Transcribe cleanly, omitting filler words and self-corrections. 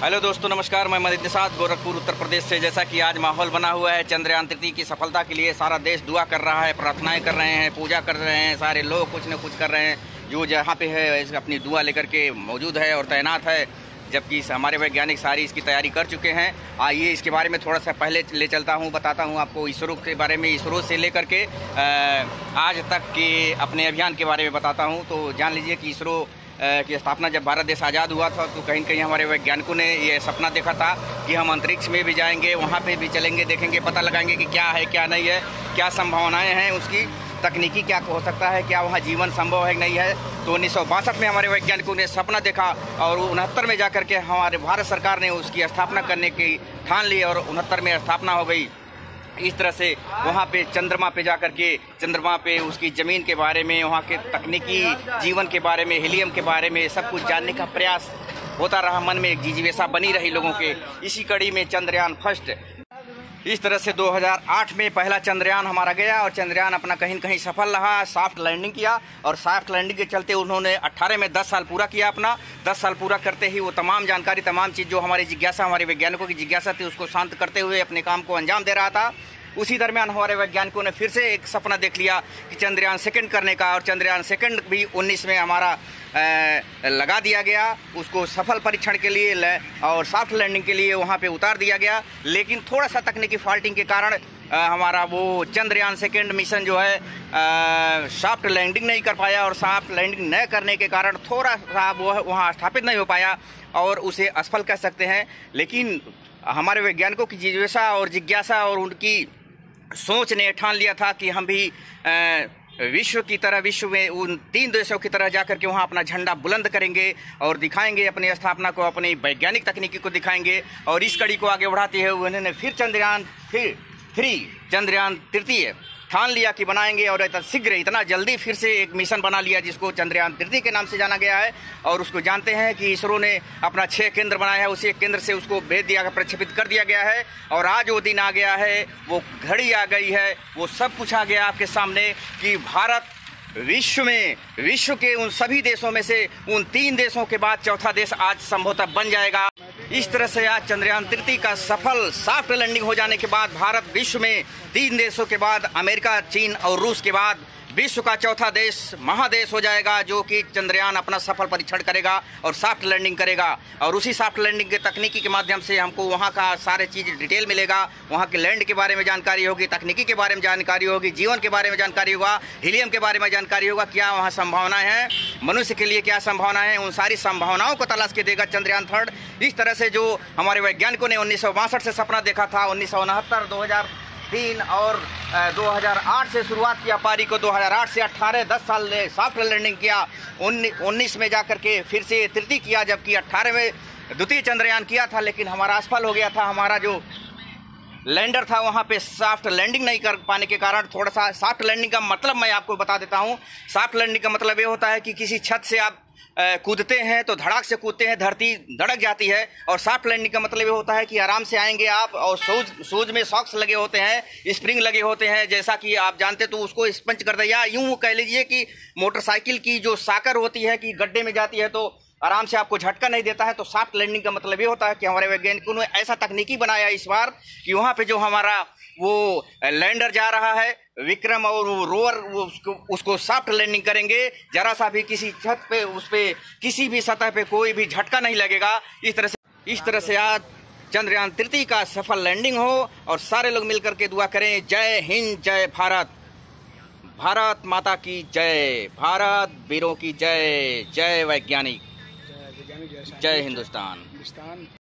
Hello दोस्तों, नमस्कार। मैं मदद निषाद, गोरखपुर, उत्तर प्रदेश से। जैसा कि आज माहौल बना हुआ है चंद्रयान तृतीय की सफलता के लिए, सारा देश दुआ कर रहा है, प्रार्थनाएं कर रहे हैं, पूजा कर रहे हैं। सारे लोग कुछ न कुछ कर रहे हैं, जो जहाँ पे है अपनी दुआ लेकर के मौजूद है और तैनात है, जबकि हमारे वैज्ञानिक सारी इसकी तैयारी कर चुके हैं। आइए इसके बारे में थोड़ा सा पहले ले चलता हूँ, बताता हूँ आपको इसरो के बारे में। इसरो से लेकर के आज तक के अपने अभियान के बारे में बताता हूँ। तो जान लीजिए कि इसरो की स्थापना जब भारत देश आज़ाद हुआ था तो कहीं न कहीं हमारे वैज्ञानिकों ने ये सपना देखा था कि हम अंतरिक्ष में भी जाएंगे, वहाँ पे भी चलेंगे, देखेंगे, पता लगाएंगे कि क्या है क्या नहीं है, क्या संभावनाएं हैं, उसकी तकनीकी क्या हो सकता है, क्या वहाँ जीवन संभव है नहीं है। तो 1962 में हमारे वैज्ञानिकों ने सपना देखा और 69 में जाकर के हमारे भारत सरकार ने उसकी स्थापना करने की ठान ली और 69 में स्थापना हो गई। इस तरह से वहाँ पे चंद्रमा पे जाकर के चंद्रमा पे उसकी ज़मीन के बारे में, वहाँ के तकनीकी जीवन के बारे में, हीलियम के बारे में सब कुछ जानने का प्रयास होता रहा। मन में एक जिज्ञासा बनी रही लोगों के। इसी कड़ी में चंद्रयान फर्स्ट, इस तरह से 2008 में पहला चंद्रयान हमारा गया और चंद्रयान अपना कहीं न कहीं सफल रहा, सॉफ्ट लैंडिंग किया। और सॉफ्ट लैंडिंग के चलते उन्होंने 18 में 10 साल पूरा किया अपना। 10 साल पूरा करते ही वो तमाम जानकारी, तमाम चीज़ जो हमारी जिज्ञासा, हमारे वैज्ञानिकों की जिज्ञासा थी, उसको शांत करते हुए अपने काम को अंजाम दे रहा था। उसी दरमियान हमारे वैज्ञानिकों ने फिर से एक सपना देख लिया कि चंद्रयान सेकंड करने का, और चंद्रयान सेकंड भी 19 में हमारा लगा दिया गया। उसको सफल परीक्षण के लिए और सॉफ्ट लैंडिंग के लिए वहाँ पे उतार दिया गया। लेकिन थोड़ा सा तकनीकी फॉल्टिंग के कारण हमारा वो चंद्रयान सेकंड मिशन जो है सॉफ्ट लैंडिंग नहीं कर पाया, और सॉफ्ट लैंडिंग न करने के कारण थोड़ा सा वो वहाँ स्थापित नहीं हो पाया और उसे असफल कह सकते हैं। लेकिन हमारे वैज्ञानिकों की जिज्ञासा और उनकी सोच ने ठान लिया था कि हम भी विश्व की तरह, विश्व में उन 3 देशों की तरह जाकर के वहाँ अपना झंडा बुलंद करेंगे और दिखाएंगे अपनी स्थापना को, अपनी वैज्ञानिक तकनीकी को दिखाएंगे। और इस कड़ी को आगे बढ़ाते हुए उन्होंने फिर चंद्रयान तृतीय ठान लिया कि बनाएंगे, और इतना जल्दी फिर से एक मिशन बना लिया जिसको चंद्रयान तृतीय के नाम से जाना गया है। और उसको जानते हैं कि इसरो ने अपना 6 केंद्र बनाया है, उसी एक केंद्र से उसको भेज दिया, प्रक्षेपित कर दिया गया है। और आज वो दिन आ गया है, वो घड़ी आ गई है, वो सब कुछ आ गया आपके सामने कि भारत विश्व के उन सभी देशों में से उन 3 देशों के बाद चौथा देश आज संभवतः बन जाएगा। इस तरह से आज चंद्रयान तृतीय का सफल सॉफ्ट लैंडिंग हो जाने के बाद भारत विश्व में 3 देशों के बाद, अमेरिका, चीन और रूस के बाद, विश्व का चौथा देश, महादेश हो जाएगा, जो कि चंद्रयान अपना सफल परीक्षण करेगा और सॉफ्ट लैंडिंग करेगा। और उसी सॉफ्ट लैंडिंग के तकनीकी के माध्यम से हमको वहाँ का सारे चीज़ डिटेल मिलेगा। वहाँ के लैंड के बारे में जानकारी होगी, तकनीकी के बारे में जानकारी होगी, जीवन के बारे में जानकारी होगा, हीलियम के बारे में जानकारी होगा, क्या वहाँ संभावनाएं हैं, मनुष्य के लिए क्या संभावनाएं हैं, उन सारी संभावनाओं को तलाश के देगा चंद्रयान थर्ड। इस तरह से जो हमारे वैज्ञानिकों ने 1962 से सपना देखा था, 1969, 2003 और 2008 से शुरुआत किया पारी को, 2008 से 18, 10 साल सॉफ्ट लैंडिंग किया। 19 में जाकर के फिर से तृतीय किया, जबकि 18 में द्वितीय चंद्रयान किया था, लेकिन हमारा असफल हो गया था। हमारा जो लैंडर था वहाँ पे सॉफ्ट लैंडिंग नहीं कर पाने के कारण थोड़ा सा, सॉफ्ट लैंडिंग का मतलब मैं आपको बता देता हूँ। सॉफ्ट लैंडिंग का मतलब ये होता है कि किसी छत से आप कूदते हैं तो धड़ाक से कूदते हैं, धरती धड़क जाती है। और सॉफ्ट लैंडिंग का मतलब ये होता है कि आराम से आएंगे आप, और शूज में सॉक्स लगे होते हैं, स्प्रिंग लगे होते हैं, जैसा कि आप जानते तो उसको स्पंज कर दे, या यूं कह लीजिए कि मोटरसाइकिल की जो साकर होती है कि गड्ढे में जाती है तो आराम से आपको झटका नहीं देता है। तो सॉफ्ट लैंडिंग का मतलब ये होता है कि हमारे वैज्ञानिकों ने ऐसा तकनीकी बनाया इस बार कि वहाँ पे जो हमारा वो लैंडर जा रहा है विक्रम और वो रोवर, उसको सॉफ्ट लैंडिंग करेंगे। जरा सा भी किसी छत पे, उस पे किसी भी सतह पे कोई भी झटका नहीं लगेगा। इस तरह से आज चंद्रयान तृतीय का सफल लैंडिंग हो और सारे लोग मिलकर के दुआ करें। जय हिंद, जय भारत, भारत माता की जय, भारत वीरों की जय, जय वैज्ञानिक, जय हिंदुस्तान।